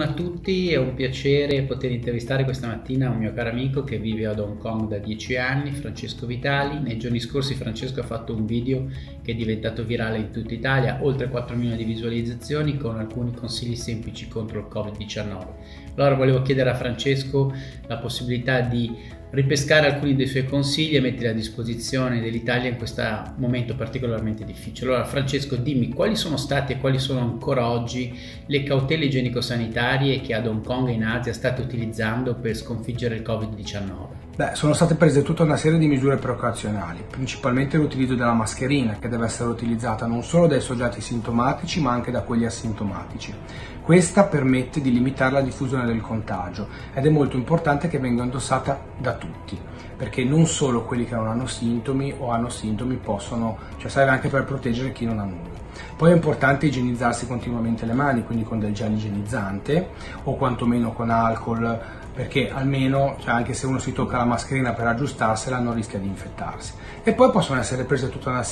Buongiorno a tutti, è un piacere poter intervistare questa mattina un mio caro amico che vive ad Hong Kong da 10 anni, Francesco Vitali. Nei giorni scorsi Francesco ha fatto un video che è diventato virale in tutta Italia, oltre 4 milioni di visualizzazioni con alcuni consigli semplici contro il Covid-19. Allora volevo chiedere a Francesco la possibilità di ripescare alcuni dei suoi consigli e metterli a disposizione dell'Italia in questo momento particolarmente difficile. Allora Francesco, dimmi quali sono state e quali sono ancora oggi le cautele igienico-sanitarie che ad Hong Kong e in Asia state utilizzando per sconfiggere il Covid-19? Sono state prese tutta una serie di misure precauzionali, principalmente l'utilizzo della mascherina, che deve essere utilizzata non solo dai soggetti sintomatici ma anche da quelli asintomatici. Questa permette di limitare la diffusione del contagio ed è molto importante che venga indossata da tutti, perché non solo quelli che non hanno sintomi o hanno sintomi possono, serve anche per proteggere chi non ha nulla. Poi è importante igienizzarsi continuamente le mani, quindi con del gel igienizzante o quantomeno con alcol, perché almeno, anche se uno si tocca la mascherina per aggiustarsela, non rischia di infettarsi. E poi sono state prese tutta una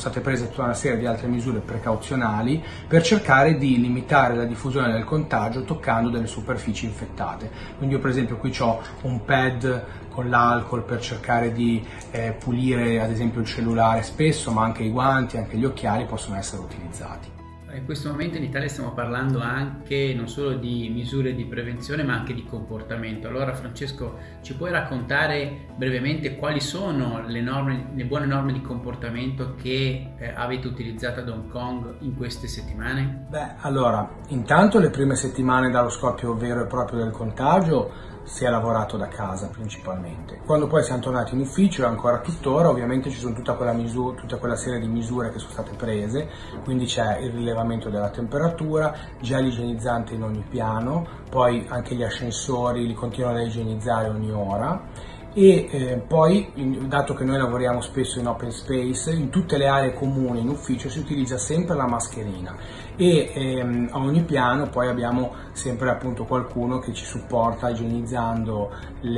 serie di altre misure precauzionali per cercare di limitare la diffusione del contagio toccando delle superfici infettate. Quindi io per esempio qui ho un pad con l'alcol per cercare di pulire ad esempio il cellulare spesso, ma anche i guanti, anche gli occhiali possono essere utilizzati. In questo momento in Italia stiamo parlando anche non solo di misure di prevenzione ma anche di comportamento. Allora Francesco, ci puoi raccontare brevemente quali sono le buone norme di comportamento che avete utilizzato ad Hong Kong in queste settimane? Allora, intanto le prime settimane dallo scoppio vero e proprio del contagio si è lavorato da casa principalmente. Quando poi siamo tornati in ufficio e ancora tuttora, ovviamente ci sono tutta quella serie di misure che sono state prese, quindi c'è il rilevamento della temperatura, gel igienizzante in ogni piano, poi anche gli ascensori li continuano a igienizzare ogni ora. E poi, dato che noi lavoriamo spesso in open space, in tutte le aree comuni in ufficio si utilizza sempre la mascherina e a ogni piano poi abbiamo sempre appunto qualcuno che ci supporta igienizzando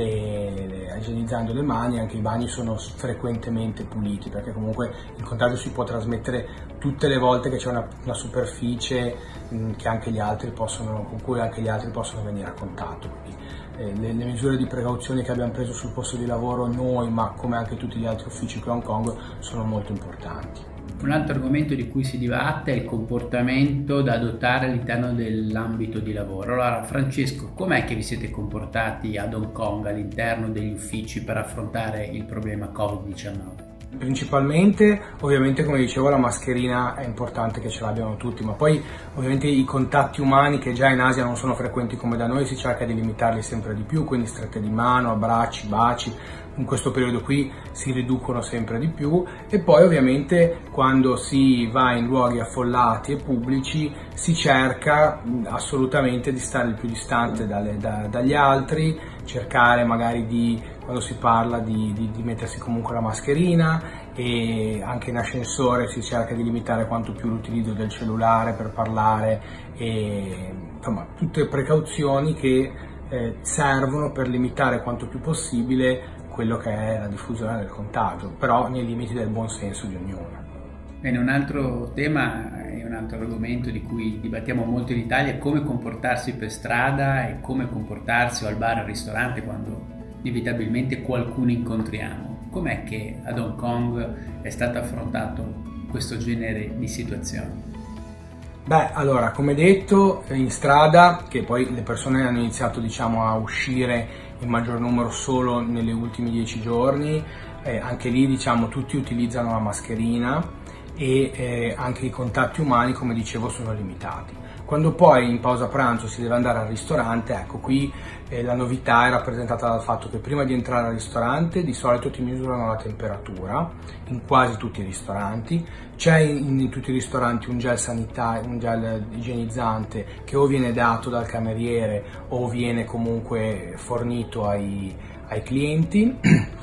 le mani. Anche i bagni sono frequentemente puliti, perché comunque il contagio si può trasmettere tutte le volte che c'è una superficie con cui anche gli altri possono venire a contatto. Quindi, le misure di precauzione che abbiamo preso sul posto di lavoro noi, ma come anche tutti gli altri uffici qui a Hong Kong, sono molto importanti. Un altro argomento di cui si dibatte è il comportamento da adottare all'interno dell'ambito di lavoro. Allora Francesco, com'è che vi siete comportati ad Hong Kong all'interno degli uffici per affrontare il problema Covid-19? Principalmente, ovviamente, come dicevo, la mascherina è importante che ce l'abbiano tutti, ma poi ovviamente i contatti umani, che già in Asia non sono frequenti come da noi, si cerca di limitarli sempre di più, quindi strette di mano, abbracci, baci. In questo periodo qui si riducono sempre di più, e poi ovviamente quando si va in luoghi affollati e pubblici si cerca assolutamente di stare il più distante dagli altri, cercare magari quando si parla di mettersi comunque la mascherina, e anche in ascensore si cerca di limitare quanto più l'utilizzo del cellulare per parlare, e insomma tutte precauzioni che servono per limitare quanto più possibile quello che è la diffusione del contagio, però nei limiti del buon senso di ognuno. Bene, un altro tema e un altro argomento di cui dibattiamo molto in Italia è come comportarsi per strada e come comportarsi o al bar, al ristorante, quando inevitabilmente qualcuno incontriamo. Com'è che ad Hong Kong è stato affrontato questo genere di situazioni? Allora, come detto, in strada, che poi le persone hanno iniziato a uscire in maggior numero solo negli ultimi 10 giorni, anche lì tutti utilizzano la mascherina e anche i contatti umani, come dicevo, sono limitati. Quando poi in pausa pranzo si deve andare al ristorante, ecco qui la novità è rappresentata dal fatto che prima di entrare al ristorante di solito ti misurano la temperatura in quasi tutti i ristoranti. C'è in tutti i ristoranti un gel igienizzante che o viene dato dal cameriere o viene comunque fornito ai clienti,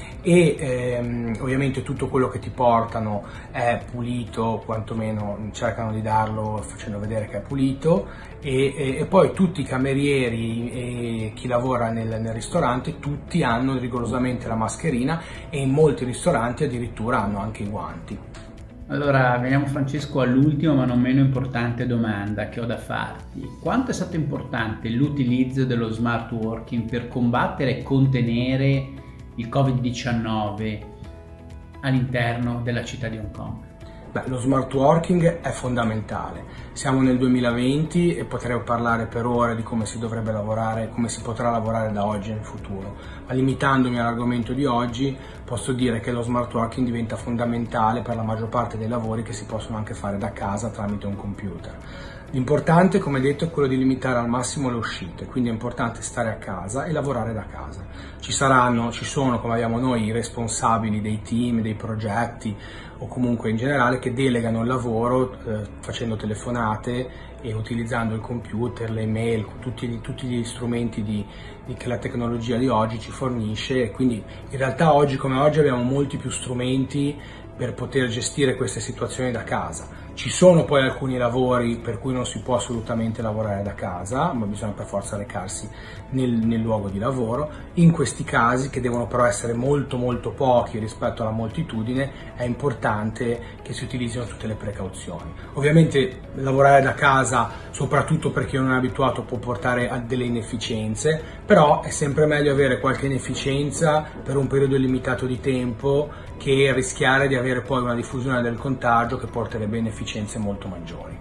e ovviamente tutto quello che ti portano è pulito, quantomeno cercano di darlo facendo vedere che è pulito, e poi tutti i camerieri e chi lavora nel ristorante, tutti hanno rigorosamente la mascherina, e in molti ristoranti addirittura hanno anche i guanti. Allora, veniamo Francesco all'ultima ma non meno importante domanda che ho da farti. Quanto è stato importante l'utilizzo dello smart working per combattere e contenere il Covid-19 all'interno della città di Hong Kong? Beh, lo smart working è fondamentale. Siamo nel 2020 e potrei parlare per ore di come si dovrebbe lavorare, come si potrà lavorare da oggi in futuro. Ma limitandomi all'argomento di oggi, posso dire che lo smart working diventa fondamentale per la maggior parte dei lavori che si possono anche fare da casa tramite un computer. L'importante, come detto, è quello di limitare al massimo le uscite, quindi è importante stare a casa e lavorare da casa. Ci sono, come abbiamo noi, i responsabili dei team, dei progetti o comunque in generale che delegano il lavoro facendo telefonate e utilizzando il computer, le email, tutti gli strumenti che la tecnologia di oggi ci fornisce, e quindi in realtà oggi come oggi abbiamo molti più strumenti per poter gestire queste situazioni da casa. Ci sono poi alcuni lavori per cui non si può assolutamente lavorare da casa, ma bisogna per forza recarsi nel luogo di lavoro. In questi casi, che devono però essere molto pochi rispetto alla moltitudine, è importante che si utilizzino tutte le precauzioni. Ovviamente lavorare da casa, soprattutto per chi non è abituato, può portare a delle inefficienze, però è sempre meglio avere qualche inefficienza per un periodo limitato di tempo che rischiare di avere poi una diffusione del contagio che porterebbe inefficienze molto maggiori.